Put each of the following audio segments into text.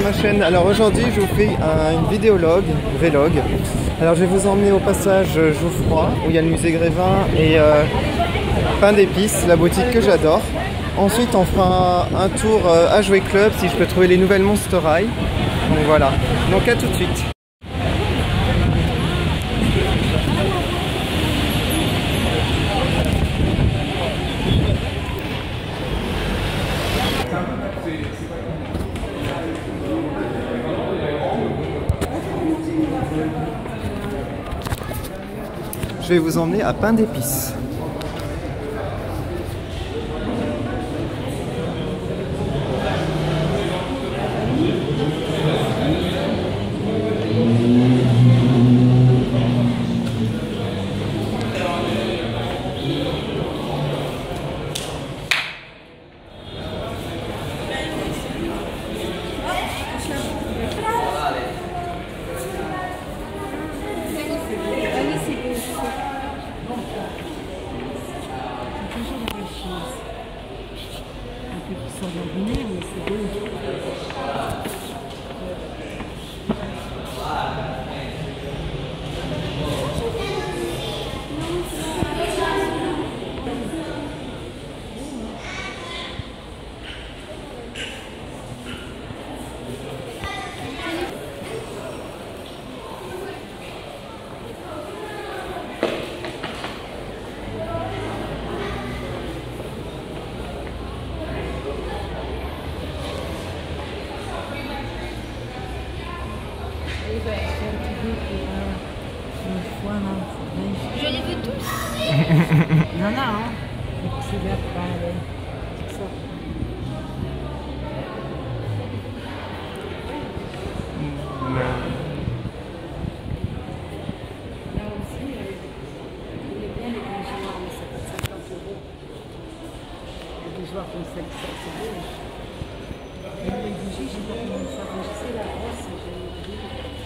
ma chaîne. Alors aujourd'hui je vous fais une vidéologue, vlog. Alors je vais vous emmener au passage Geoffroy où il y a le musée Grévin et Pain d'épices, la boutique que j'adore. Ensuite on fera un tour à Jouet Club si je peux trouver les nouvelles Monster High. Donc voilà, donc à tout de suite. Je vais vous emmener à Pain d'épices. Je les veux tous. Non, non. Là aussi, il est bien les bougeoirs, mais ça coûte 50 €. Les bougeoirs comme ça, c'est beau. Et les bougies, j'ai pas comment ça rougissait la brosse, j'ai oublié.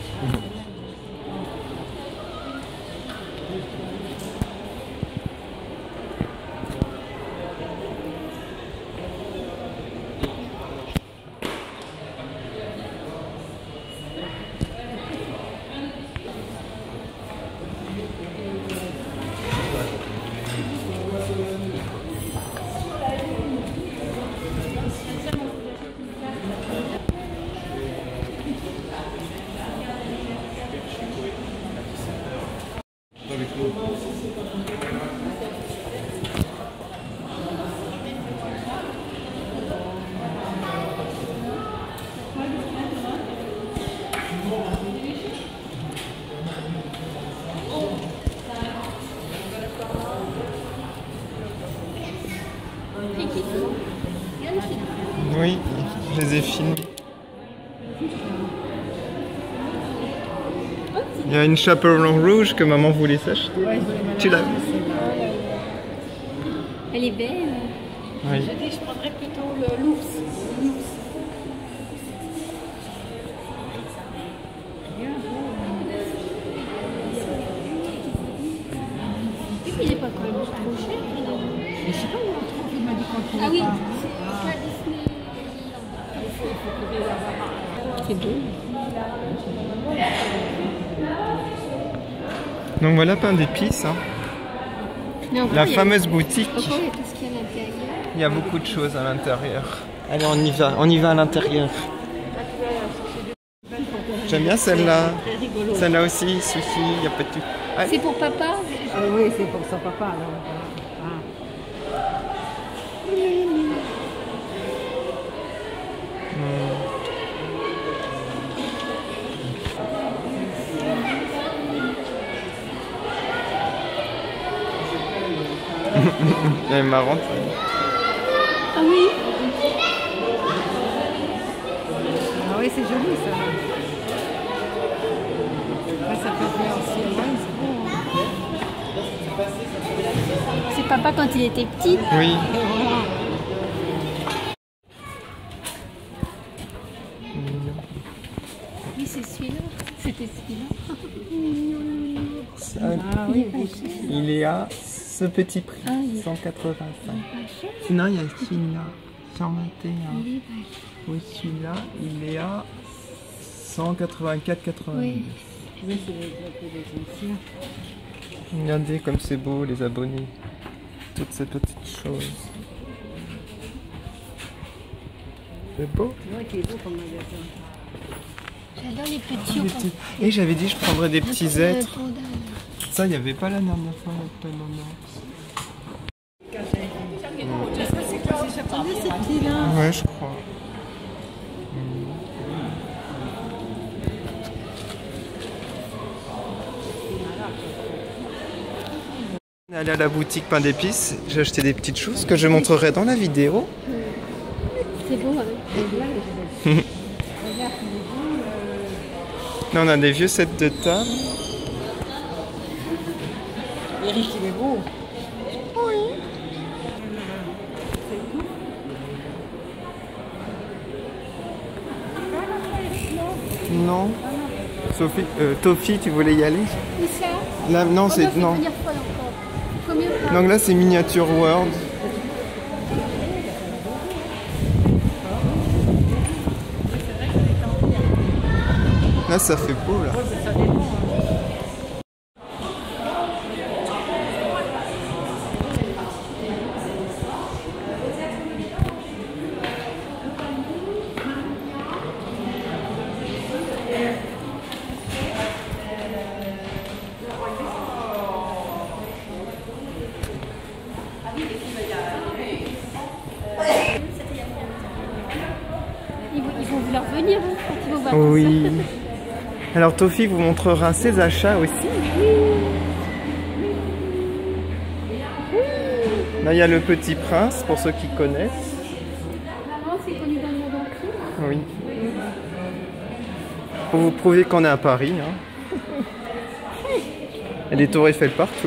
Oui, je les ai filmés. Il y a une chaperon rouge que maman voulait s'acheter. Tu l'as vu? Elle est belle. Oui. J'ai dit, je prendrais plutôt l'ours. Il n'est pas quand même trop cher. Mais je sais pas où on trouve, il m'a dit qu'on trouvait Ah oui, pas. c'est la Disney. C'est beau. Donc voilà Pain d'épices, hein. La fameuse boutique. Pourquoi il y a tout ce qu'il y a à l'intérieur? Il y a beaucoup de choses à l'intérieur. Allez, on y va à l'intérieur. J'aime bien celle-là. Celle-là aussi, sushi, il n'y a pas de tout. Allez. C'est pour papa? Ah oui, c'est pour son papa. Alors. Elle est marrante. Ah oui. Ah oui, c'est joli ça. Là, ça peut faire aussi. Ouais, c'est beau. C'est papa quand il était petit. Oui. Et voilà. Oui, c'est celui-là. C'était celui-là. Ah oui, Il est à ce petit prix, Ah, oui. 185. Sinon, il y a celui-là, 121. Il est Oui, celui-là, il est à 184,90. Oui. Oui, c'est les anciens. Regardez comme c'est beau les abonnés. Toutes ces petites choses. C'est beau. Ouais, qui est beau comme magasin. J'adore les petits Des ronds. petits- Et j'avais dit je prendrais des petits êtres. Trop dingue. Ça, il n'y avait pas la dernière fois. La maman. C'est japonais, ces petits-là. Ouais, je crois. On est allé à la boutique Pain d'épices. J'ai acheté des petites choses que je montrerai dans la vidéo. C'est beau, hein. Regarde, il est beau. Là, on a des vieux sets de table. Eric, il est beau. Non. Sophie, Tofi, tu voulais y aller? Où ça? Là, non, c'est faut non. venir folle encore. Combien de fois? Donc là, c'est Miniature World. Là, ça fait beau là. Ils vont vouloir venir hein, quand ils vont voir Oui. Alors Tofi vous montrera ses achats aussi. Là il y a le Petit Prince pour ceux qui connaissent. Maman, c'est connu dans le monde entier. Oui. Pour vous prouver qu'on est à Paris. Hein. Il y a des tours Eiffel partout.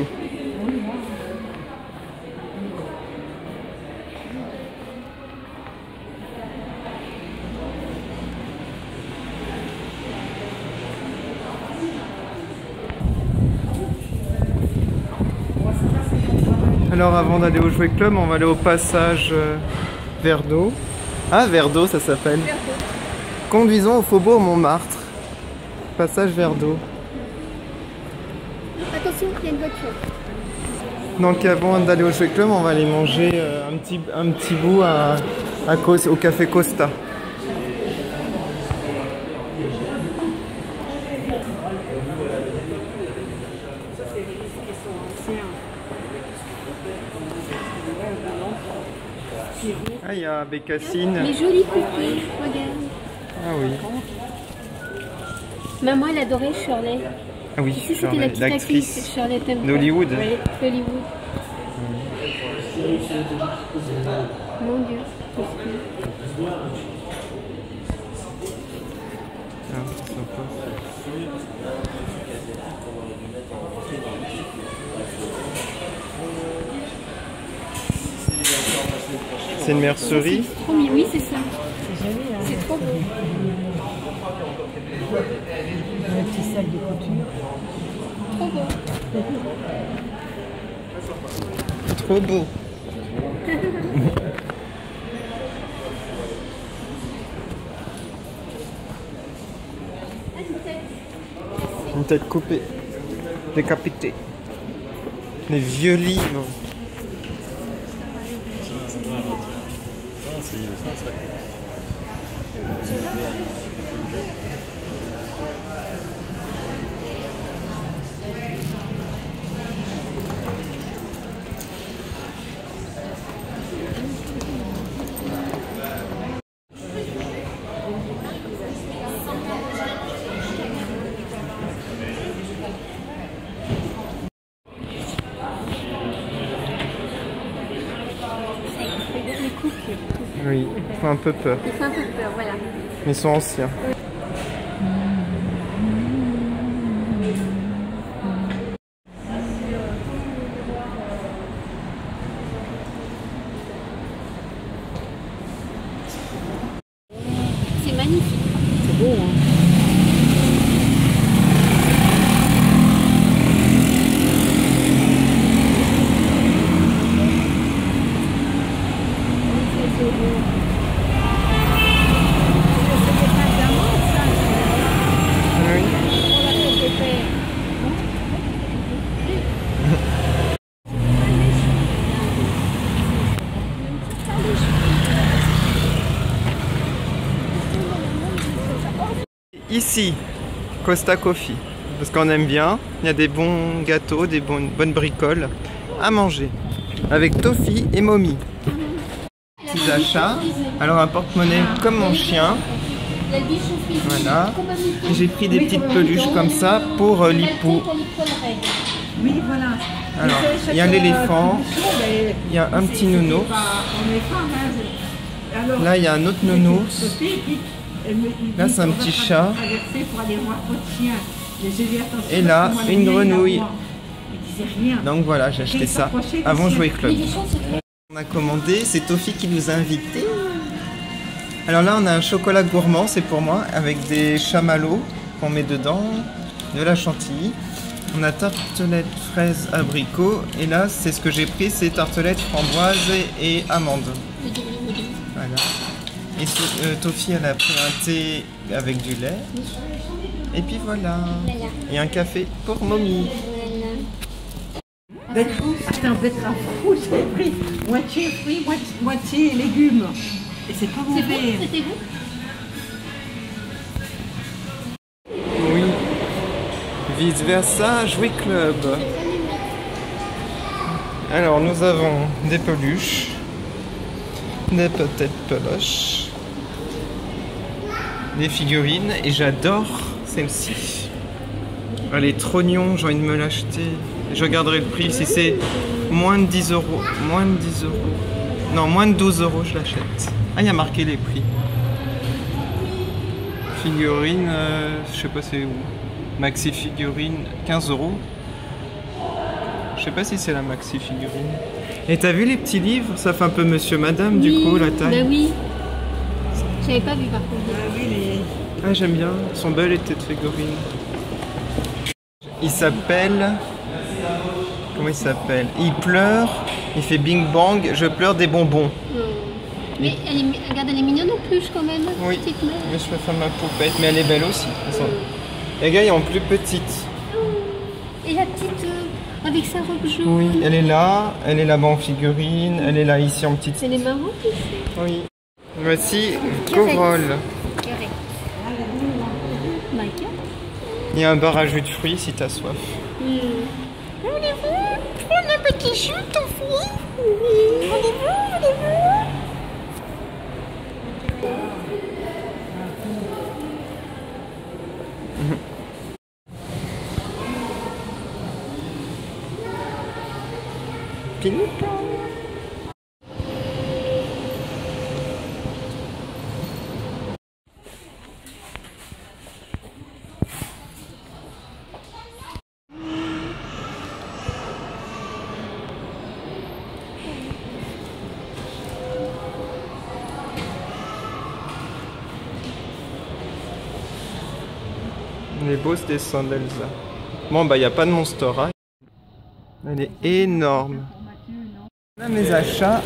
Alors avant d'aller au Jouet Club, on va aller au passage Verdot. Ah, Verdot ça s'appelle. Conduisons au Faubourg Montmartre. Passage Verdot. Attention, il y a une voiture. Donc avant d'aller au Jouet Club, on va aller manger un petit bout au Café Costa. Ah, il y a Bécassine. Les jolies poupées, regarde. Ah oui. Maman, elle adorait Shirley. Ah oui, Ici, c'était la petite actrice Shirley Temple. d'Hollywood. Oui, d'Hollywood. Mon Dieu. Ah, c'est sympa. C'est une mercerie. C'est trop mignon. Oui, c'est ça. C'est joli, hein. C'est trop beau. Un petit sac de couture. Trop beau. Trop beau. Une tête coupée, décapitée. Les vieux livres. Les couples. Oui, ils font un peu peur. Il fait un peu peur, voilà. Mais ils sont anciens. C'est magnifique. C'est beau, hein. ici, Costa Coffee, parce qu'on aime bien. Il y a des bons gâteaux, des bonnes bricoles à manger, avec Tofi et Mommy. Petits achats. Alors un porte-monnaie comme mon chien. Voilà. J'ai pris des petites peluches comme ça pour l'hippo. Oui, voilà. Alors, il y a l'éléphant, il y a un petit nounours. Là, il y a un autre nounours. Là, c'est un petit chat. Et là, une grenouille. Donc voilà, j'ai acheté ça avant Jouet Club. On a commandé, c'est Tofi qui nous a invités. Alors là, on a un chocolat gourmand, c'est pour moi, avec des chamallows qu'on met dedans, de la chantilly. On a tartelette fraise abricot. Et là, c'est ce que j'ai pris, c'est tartelette framboise et amande. Voilà. Et Tofi, elle a pris un thé avec du lait. Et puis voilà. Et un café pour Mommy. Attends, betterave rouge, j'ai pris moitié fruits, moitié légumes. Et c'est pas mauvais. C'était vous? Oui. Vice versa, Jouet Club. Alors nous avons des peluches, des petites peluches, des figurines et j'adore celle-ci. Elle est trop mignon, j'ai envie de me l'acheter. Je regarderai le prix, si c'est moins de 10 €, moins de 10 €, non moins de 12 €, je l'achète. Ah, il y a marqué les prix. Figurine, je sais pas c'est où. Maxi figurine, 15 €. Je sais pas si c'est la maxi figurine. Et t'as vu les petits livres? Ça fait un peu monsieur madame du coup la taille. Bah oui. J'avais pas vu par contre. Ah j'aime bien, elles sont belles les têtes figurines. Il s'appelle... Comment il s'appelle? Il pleure, il fait bing bang, je pleure des bonbons. Mais regarde, elle est mignonne en plus quand même. Oui, Petite mère. mais je préfère ma poupette, mais elle est belle aussi. Les gars, ils ont plus petite. Et la petite avec sa robe jaune. Oui, elle est là-bas en figurine, elle est là ici en petite. Elle est marrante aussi. Oui. Voici Corol. Il y a un bar à jus de fruits si t'as soif. Voulez-vous prendre un petit jus, Tofi? Voulez-vous? Pinouka. Les bosses des d'Elsa. Bon bah il n'y a pas de Monster High. Elle est énorme. Voilà mes achats.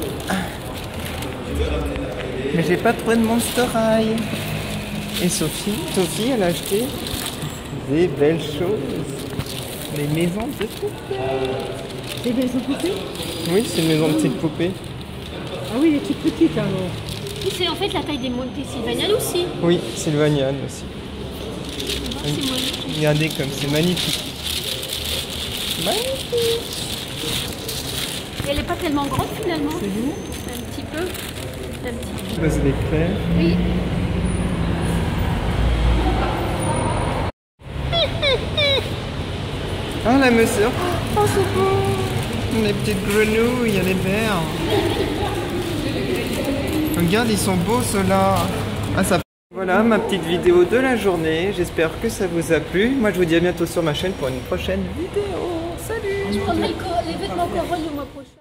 Mais j'ai pas trouvé de Monster High. Et Tofi, elle a acheté des belles choses. Des maisons de poupées. Des maisons de poupées? Oui, c'est une maison de petites poupées. Ah oui, les toutes petites alors. C'est en fait la taille des Sylvanian aussi. Oui, Sylvanian aussi. C'est moi. Regardez comme c'est magnifique. Magnifique. Et elle n'est pas tellement grande finalement. C'est vous? Un petit peu. Un petit peu. Buzz l'éclair. Oui. Ah la mesure. Oh c'est beau. Les petites grenouilles, elle est belle. Regarde, ils sont beaux ceux-là. Ah ça. Voilà ma petite vidéo de la journée. J'espère que ça vous a plu. Moi je vous dis à bientôt sur ma chaîne pour une prochaine vidéo. Salut. Je prendrai les vêtements Corol le mois prochain.